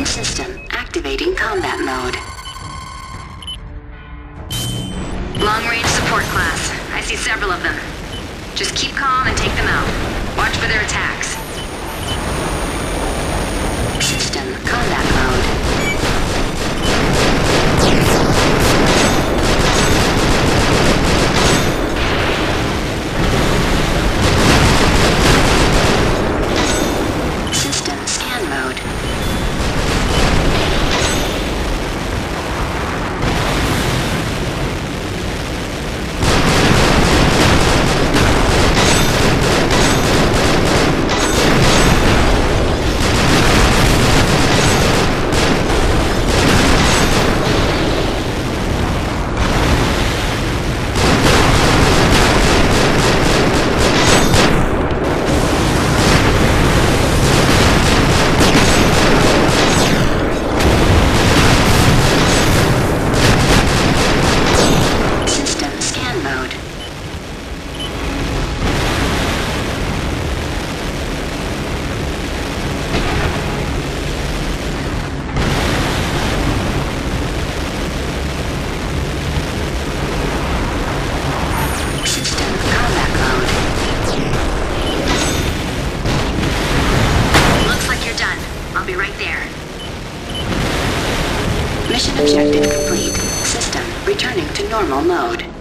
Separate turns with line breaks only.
System activating combat mode.
Long-range support class. I see several of them. Just keep calm and take them out. Watch for their attacks.
System combat mode. System scan mode. Mission objective complete. System returning to normal mode.